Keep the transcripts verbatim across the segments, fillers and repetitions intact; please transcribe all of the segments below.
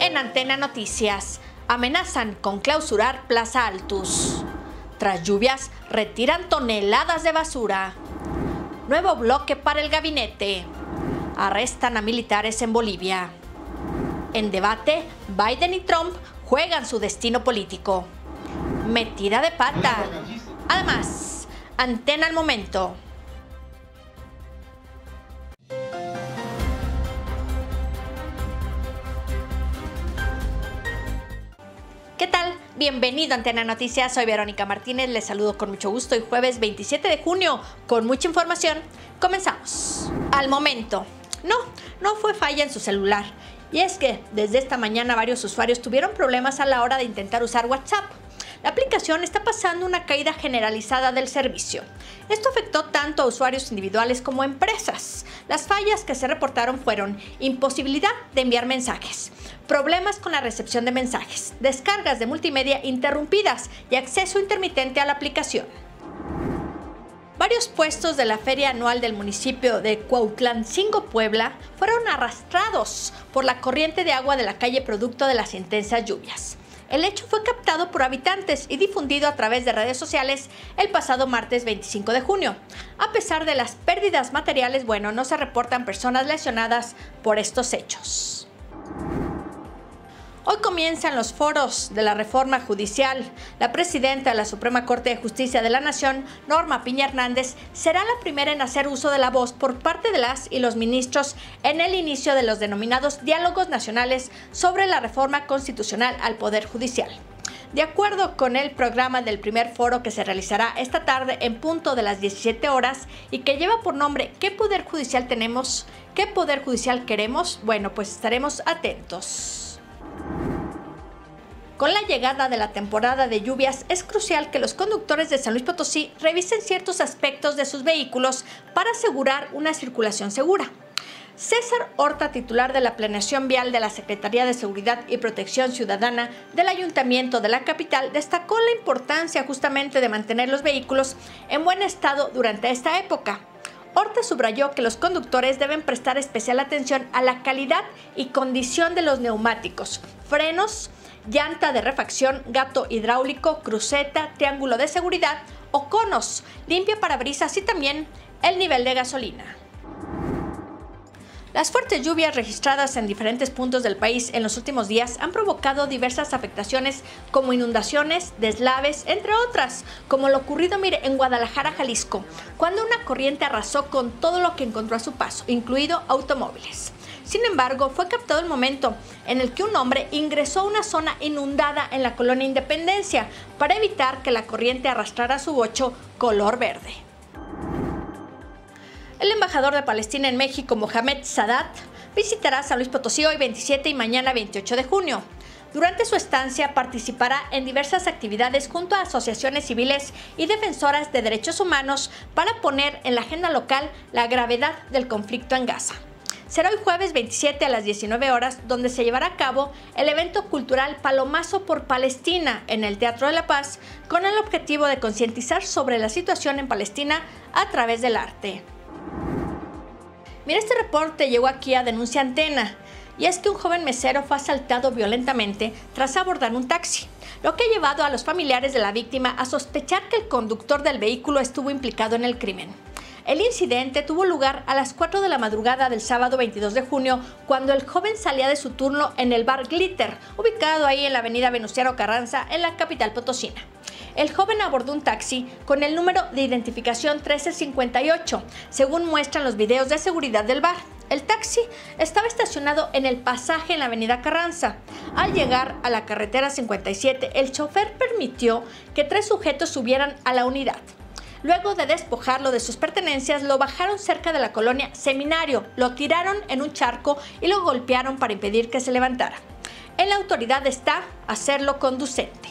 En Antena Noticias, amenazan con clausurar Plaza Altus. Tras lluvias, retiran toneladas de basura. Nuevo bloque para el gabinete. Arrestan a militares en Bolivia. En debate, Biden y Trump juegan su destino político. Metida de pata. Además, Antena al momento. ¿Qué tal? Bienvenido a Antena Noticias, soy Verónica Martínez, les saludo con mucho gusto y jueves veintisiete de junio con mucha información. Comenzamos. Al momento. No, no fue falla en su celular. Y es que desde esta mañana varios usuarios tuvieron problemas a la hora de intentar usar WhatsApp. La aplicación está pasando una caída generalizada del servicio. Esto afectó tanto a usuarios individuales como a empresas. Las fallas que se reportaron fueron imposibilidad de enviar mensajes, problemas con la recepción de mensajes, descargas de multimedia interrumpidas y acceso intermitente a la aplicación. Varios puestos de la feria anual del municipio de Cuautlancingo, Puebla, fueron arrastrados por la corriente de agua de la calle producto de las intensas lluvias. El hecho fue captado por habitantes y difundido a través de redes sociales el pasado martes veinticinco de junio. A pesar de las pérdidas materiales, bueno, no se reportan personas lesionadas por estos hechos. Hoy comienzan los foros de la reforma judicial. La presidenta de la Suprema Corte de Justicia de la Nación, Norma Piña Hernández, será la primera en hacer uso de la voz por parte de las y los ministros en el inicio de los denominados diálogos nacionales sobre la reforma constitucional al Poder Judicial. De acuerdo con el programa del primer foro que se realizará esta tarde en punto de las diecisiete horas y que lleva por nombre ¿Qué Poder Judicial tenemos? ¿Qué Poder Judicial queremos? Bueno, pues estaremos atentos. Con la llegada de la temporada de lluvias, es crucial que los conductores de San Luis Potosí revisen ciertos aspectos de sus vehículos para asegurar una circulación segura. César Horta, titular de la Planeación Vial de la Secretaría de Seguridad y Protección Ciudadana del Ayuntamiento de la capital, destacó la importancia justamente de mantener los vehículos en buen estado durante esta época. Horta subrayó que los conductores deben prestar especial atención a la calidad y condición de los neumáticos, frenos, llanta de refacción, gato hidráulico, cruceta, triángulo de seguridad o conos, limpia parabrisas y también el nivel de gasolina. Las fuertes lluvias registradas en diferentes puntos del país en los últimos días han provocado diversas afectaciones como inundaciones, deslaves, entre otras, como lo ocurrido mire, en Guadalajara, Jalisco, cuando una corriente arrasó con todo lo que encontró a su paso, incluido automóviles. Sin embargo, fue captado el momento en el que un hombre ingresó a una zona inundada en la colonia Independencia para evitar que la corriente arrastrara su bocho color verde. El embajador de Palestina en México, Mohamed Sadat, visitará San Luis Potosí hoy veintisiete y mañana veintiocho de junio. Durante su estancia participará en diversas actividades junto a asociaciones civiles y defensoras de derechos humanos para poner en la agenda local la gravedad del conflicto en Gaza. Será hoy jueves veintisiete a las diecinueve horas donde se llevará a cabo el evento cultural Palomazo por Palestina en el Teatro de la Paz con el objetivo de concientizar sobre la situación en Palestina a través del arte. Mira, este reporte llegó aquí a Denuncia Antena, y es que un joven mesero fue asaltado violentamente tras abordar un taxi, lo que ha llevado a los familiares de la víctima a sospechar que el conductor del vehículo estuvo implicado en el crimen. El incidente tuvo lugar a las cuatro de la madrugada del sábado veintidós de junio, cuando el joven salía de su turno en el bar Glitter, ubicado ahí en la avenida Venustiano Carranza, en la capital potosina. El joven abordó un taxi con el número de identificación trece cincuenta y ocho, según muestran los videos de seguridad del bar. El taxi estaba estacionado en el pasaje en la avenida Carranza. Al llegar a la carretera cincuenta y siete, el chofer permitió que tres sujetos subieran a la unidad. Luego de despojarlo de sus pertenencias, lo bajaron cerca de la colonia Seminario, lo tiraron en un charco y lo golpearon para impedir que se levantara. En la autoridad está hacerlo conducente.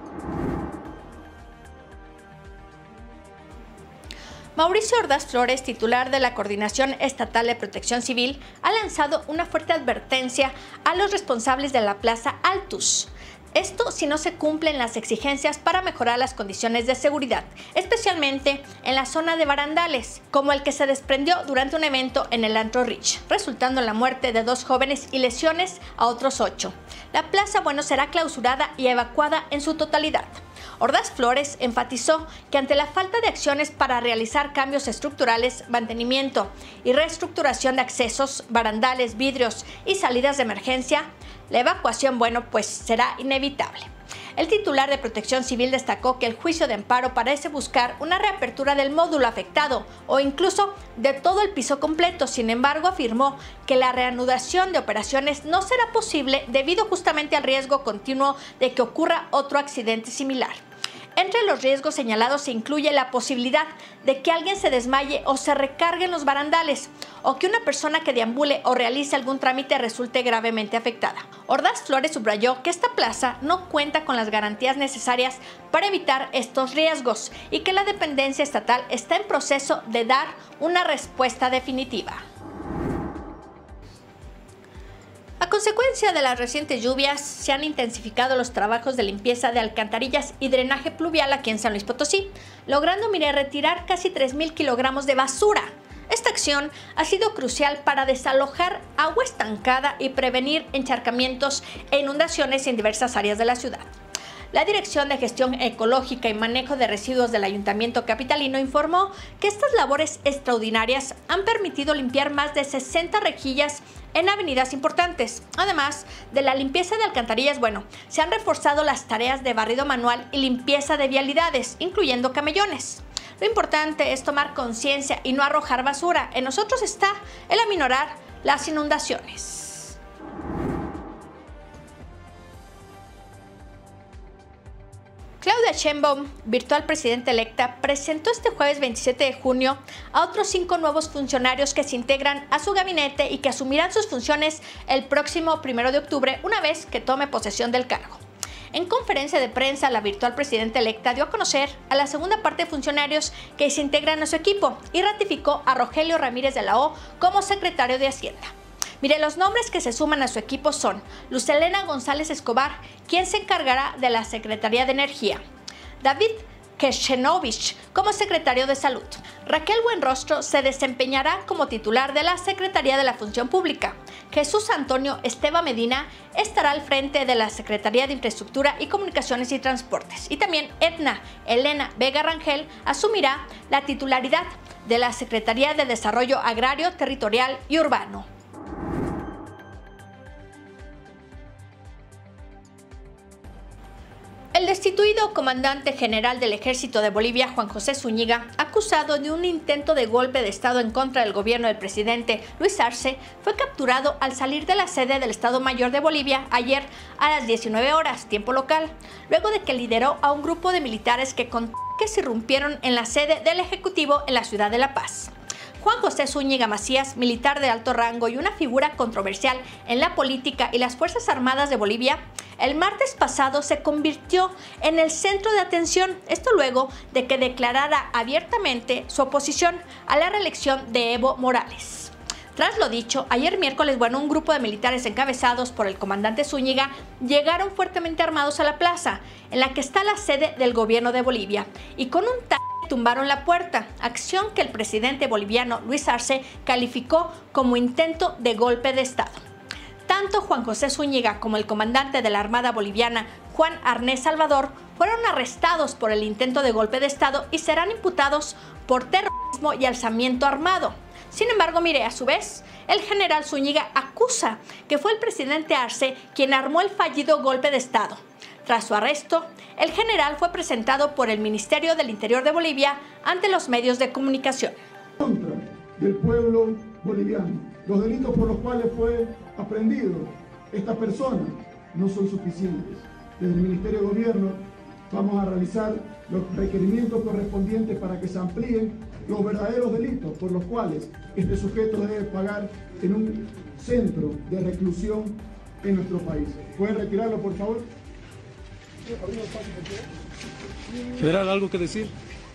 Mauricio Ordaz Flores, titular de la Coordinación Estatal de Protección Civil, ha lanzado una fuerte advertencia a los responsables de la Plaza Altus. Esto si no se cumplen las exigencias para mejorar las condiciones de seguridad, especialmente en la zona de barandales, como el que se desprendió durante un evento en el Antro Rich, resultando en la muerte de dos jóvenes y lesiones a otros ocho. la Plaza Bueno será clausurada y evacuada en su totalidad. Ordaz Flores enfatizó que ante la falta de acciones para realizar cambios estructurales, mantenimiento y reestructuración de accesos, barandales, vidrios y salidas de emergencia, la evacuación, bueno, pues será inevitable. El titular de Protección Civil destacó que el juicio de amparo parece buscar una reapertura del módulo afectado o incluso de todo el piso completo. Sin embargo, afirmó que la reanudación de operaciones no será posible debido justamente al riesgo continuo de que ocurra otro accidente similar. Entre los riesgos señalados se incluye la posibilidad de que alguien se desmaye o se recargue en los barandales, o que una persona que deambule o realice algún trámite resulte gravemente afectada. Ordaz Flores subrayó que esta plaza no cuenta con las garantías necesarias para evitar estos riesgos y que la dependencia estatal está en proceso de dar una respuesta definitiva. A consecuencia de las recientes lluvias, se han intensificado los trabajos de limpieza de alcantarillas y drenaje pluvial aquí en San Luis Potosí, logrando, mire, retirar casi tres mil kilogramos de basura. Esta acción ha sido crucial para desalojar agua estancada y prevenir encharcamientos e inundaciones en diversas áreas de la ciudad. La Dirección de Gestión Ecológica y Manejo de Residuos del Ayuntamiento Capitalino informó que estas labores extraordinarias han permitido limpiar más de sesenta rejillas en avenidas importantes. Además de la limpieza de alcantarillas, bueno, se han reforzado las tareas de barrido manual y limpieza de vialidades, incluyendo camellones. Lo importante es tomar conciencia y no arrojar basura. En nosotros está el aminorar las inundaciones. Claudia Sheinbaum, virtual presidenta electa, presentó este jueves veintisiete de junio a otros cinco nuevos funcionarios que se integran a su gabinete y que asumirán sus funciones el próximo primero de octubre, una vez que tome posesión del cargo. En conferencia de prensa, la virtual presidenta electa dio a conocer a la segunda parte de funcionarios que se integran a su equipo y ratificó a Rogelio Ramírez de la O como secretario de Hacienda. Mire, los nombres que se suman a su equipo son Luz Helena González Escobar, quien se encargará de la Secretaría de Energía, David Keshenovich como secretario de Salud, Raquel Buenrostro se desempeñará como titular de la Secretaría de la Función Pública, Jesús Antonio Esteva Medina estará al frente de la Secretaría de Infraestructura y Comunicaciones y Transportes, y también Edna Elena Vega Rangel asumirá la titularidad de la Secretaría de Desarrollo Agrario, Territorial y Urbano. El destituido comandante general del Ejército de Bolivia, Juan José Zúñiga, acusado de un intento de golpe de Estado en contra del gobierno del presidente Luis Arce, fue capturado al salir de la sede del Estado Mayor de Bolivia ayer a las diecinueve horas, tiempo local, luego de que lideró a un grupo de militares que, con que se irrumpieron en la sede del Ejecutivo en la ciudad de La Paz. Juan José Zúñiga Macías, militar de alto rango y una figura controversial en la política y las Fuerzas Armadas de Bolivia, el martes pasado se convirtió en el centro de atención, esto luego de que declarara abiertamente su oposición a la reelección de Evo Morales. Tras lo dicho, ayer miércoles, bueno, un grupo de militares encabezados por el comandante Zúñiga llegaron fuertemente armados a la plaza, en la que está la sede del gobierno de Bolivia, y con un tac tumbaron la puerta, acción que el presidente boliviano Luis Arce calificó como intento de golpe de Estado. Tanto Juan José Zúñiga como el comandante de la Armada Boliviana, Juan Arnés Salvador, fueron arrestados por el intento de golpe de Estado y serán imputados por terrorismo y alzamiento armado. Sin embargo, mire, a su vez, el general Zúñiga acusa que fue el presidente Arce quien armó el fallido golpe de Estado. Tras su arresto, el general fue presentado por el Ministerio del Interior de Bolivia ante los medios de comunicación. Contra del pueblo boliviano, los delitos por los cuales fue aprendido esta persona no son suficientes. Desde el Ministerio de Gobierno vamos a realizar los requerimientos correspondientes para que se amplíen los verdaderos delitos por los cuales este sujeto debe pagar en un centro de reclusión en nuestro país. ¿Pueden retirarlo, por favor? ¿General, algo que decir?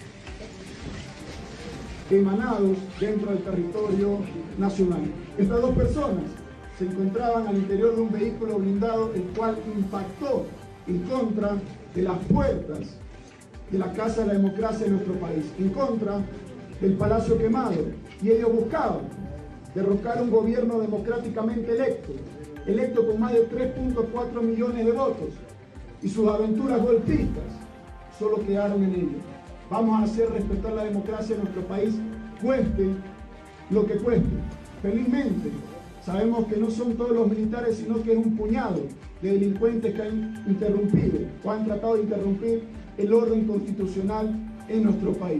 Emanados dentro del territorio nacional. Estas dos personas se encontraban al interior de un vehículo blindado, el cual impactó en contra de las puertas de la Casa de la Democracia de nuestro país, en contra del Palacio Quemado, y ellos buscaban derrocar un gobierno democráticamente electo, electo con más de tres punto cuatro millones de votos, y sus aventuras golpistas solo quedaron en ello. Vamos a hacer respetar la democracia en nuestro país, cueste lo que cueste. Felizmente, sabemos que no son todos los militares, sino que es un puñado de delincuentes que han interrumpido o han tratado de interrumpir el orden constitucional en nuestro país.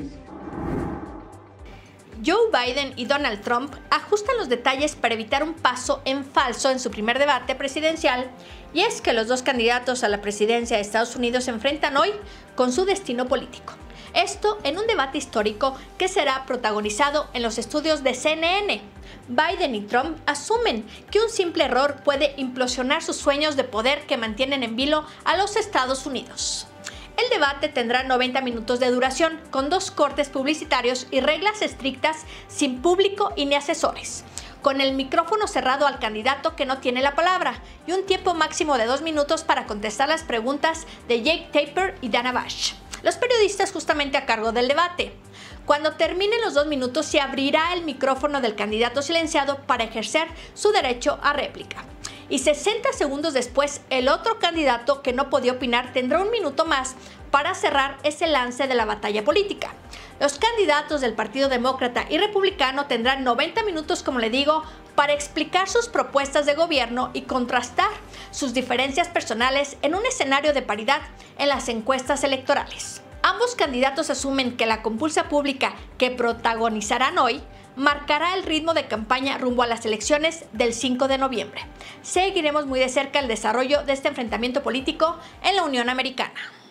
Joe Biden y Donald Trump ajustan los detalles para evitar un paso en falso en su primer debate presidencial, y es que los dos candidatos a la presidencia de Estados Unidos se enfrentan hoy con su destino político. Esto en un debate histórico que será protagonizado en los estudios de C N N. Biden y Trump asumen que un simple error puede implosionar sus sueños de poder que mantienen en vilo a los Estados Unidos. El debate tendrá noventa minutos de duración, con dos cortes publicitarios y reglas estrictas, sin público y ni asesores, con el micrófono cerrado al candidato que no tiene la palabra y un tiempo máximo de dos minutos para contestar las preguntas de Jake Tapper y Dana Bash, los periodistas justamente a cargo del debate. Cuando terminen los dos minutos se abrirá el micrófono del candidato silenciado para ejercer su derecho a réplica. Y sesenta segundos después, el otro candidato que no podía opinar tendrá un minuto más para cerrar ese lance de la batalla política. Los candidatos del Partido Demócrata y Republicano tendrán noventa minutos, como le digo, para explicar sus propuestas de gobierno y contrastar sus diferencias personales en un escenario de paridad en las encuestas electorales. Ambos candidatos asumen que la compulsa pública que protagonizarán hoy marcará el ritmo de campaña rumbo a las elecciones del cinco de noviembre. Seguiremos muy de cerca el desarrollo de este enfrentamiento político en la Unión Americana.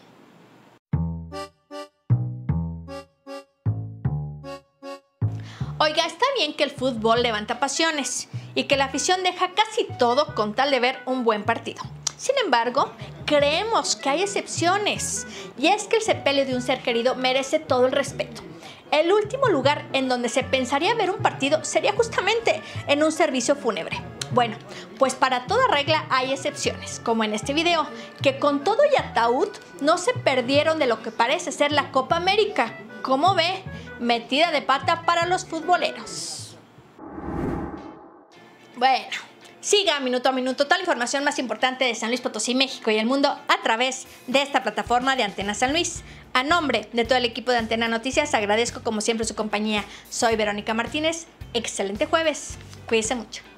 Oiga, está bien que el fútbol levanta pasiones y que la afición deja casi todo con tal de ver un buen partido. Sin embargo, creemos que hay excepciones, y es que el sepelio de un ser querido merece todo el respeto. El último lugar en donde se pensaría ver un partido sería justamente en un servicio fúnebre. Bueno, pues para toda regla hay excepciones, como en este video, que con todo y ataúd no se perdieron de lo que parece ser la Copa América. Como ve, metida de pata para los futboleros. Bueno, siga minuto a minuto toda la información más importante de San Luis Potosí, México y el mundo a través de esta plataforma de Antena San Luis. A nombre de todo el equipo de Antena Noticias, agradezco como siempre su compañía. Soy Verónica Martínez. Excelente jueves. Cuídense mucho.